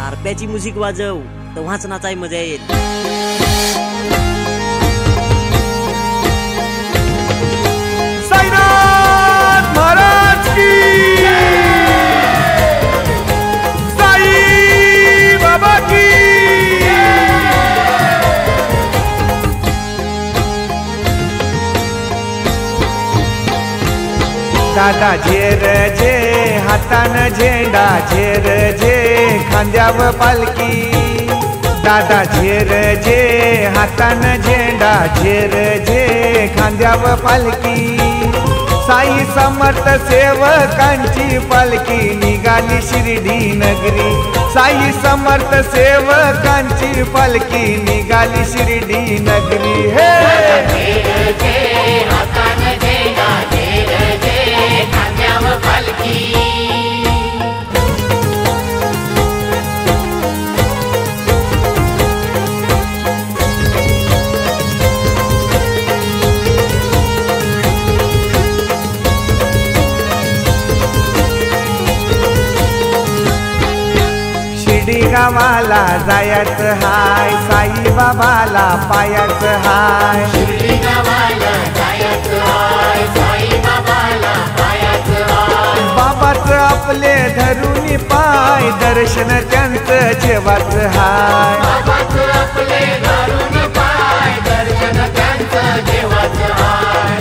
आरप्याची music वाजव, तेव्हाच नाचाय मजा येईल. साईनाथ महाराज की, साई बाबा की. दादा झेर झे हातान झेंडा, झेर झे खांद्यावर पालकी. दादा झेर झे हातान झेंडा, झेर झे खांद्यावर पालकी. साई समर्थ सेवकांची पालकी निघाली शिर्डी नगरी. साई समर्थ सेवकांची पालकी निघाली शिर्डी नगरी. हे शिर्डी गावाला जायचं हाय, साई बाबाला पायाचं हाय. शिर्डी गावाला जायचं हाय, साई बाबाला पायाचं हाय. बाबाचं आपले धरून पाय, दर्शन त्यांचं जेवाचं हाय. बाबाचं आपले धरून पाय, दर्शन त्यांचं जेवाचं हाय.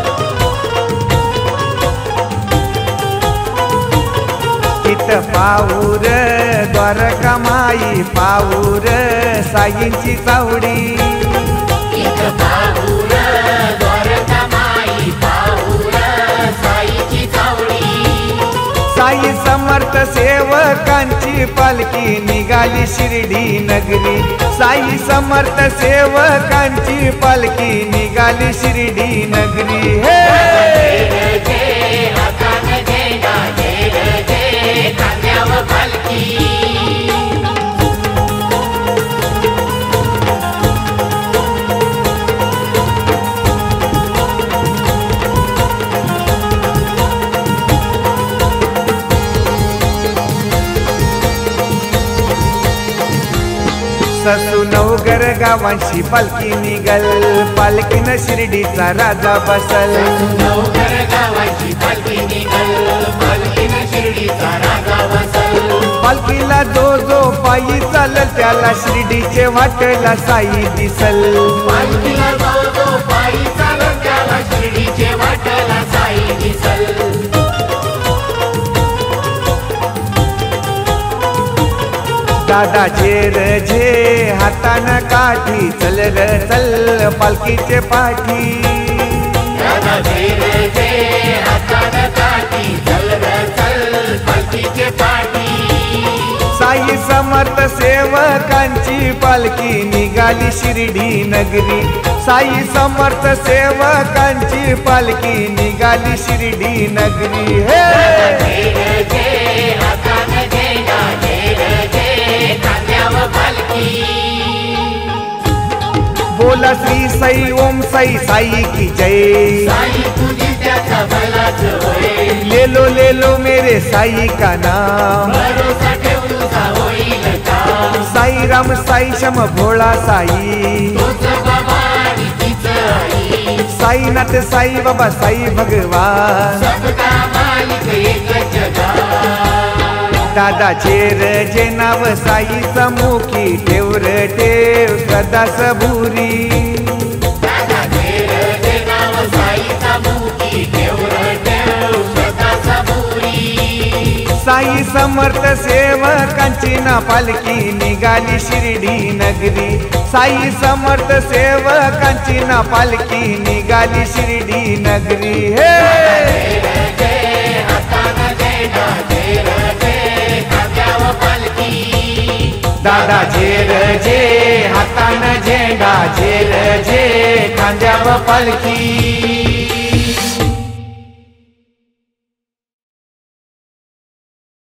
तिथं पाऊर द्वारका माई, पाऊर साईंची चावडी. इथं पाऊर द्वारका माई, पाऊर साईची चावडी. साई समर्थ सेवकांची पालखी निघाली शिर्डी नगरी. साई समर्थ सेवकांची पालखी निघाली शिर्डी नगरी. हे हातानं झेंडा, झेर झे खांद्यावर पालखी. ससू नवगर गावांशी पालखी निघल, पालखीनं शिर्डीचा राजा बसल. नवघर गावाची पालखी निघल, पालखीनं शिर्डीचा राजा बसल. पालखीला जो पायी चालल, त्याला शिर्डीचे वाटला साई दिसल. पालखीला जो पायी चालत, त्याला शिर्डीचे वाटला साई दिसल. दादा झेर झे हातानं काठी, चल र चल पालखीचे पाठी. दादा झेर झे हातानं काठी, चल रे चल पालखीचे पाठी. साई समर्थ सेवकांची पालखी निघाली शिर्डी नगरी. साई समर्थ सेवकांची पालखी निघाली शिर्डी नगरी. हे झेर झे हातानं झेंडा, झेर झे खांद्यावर पालखी. बोला श्री साई ओम साई, साई की जय. साई तुझी त्याचा भलाच होईल, ले लो मेरे साई का नाम. भरोसा ठेव तुझा होईल काम. साई राम साई शम भोळा साई. तुझं बाबा आणि तिचं आई, साईनाथ साई बाबा साई भगवान. सबका मालिक एक जगा. दादा झेर जे नाव साईचा मुखी, ठेव रे ठेव सदा सबुरी. दादा झेर झे नाव साईचा मुखी, ठेव रे ठेव सदा सबुरी. साई समर्थ सेवकांची ना पालखी निघाली शिर्डी नगरी. साई समर्थ सेवकांची ना पालखी निघाली शिर्डी नगरी. हे झेर झे हातानं झेंडा, झेर झे खांद्यावर पालखी. दादा झेर झे हातानं झेंडा, झेर झे खांद्यावर पालखी.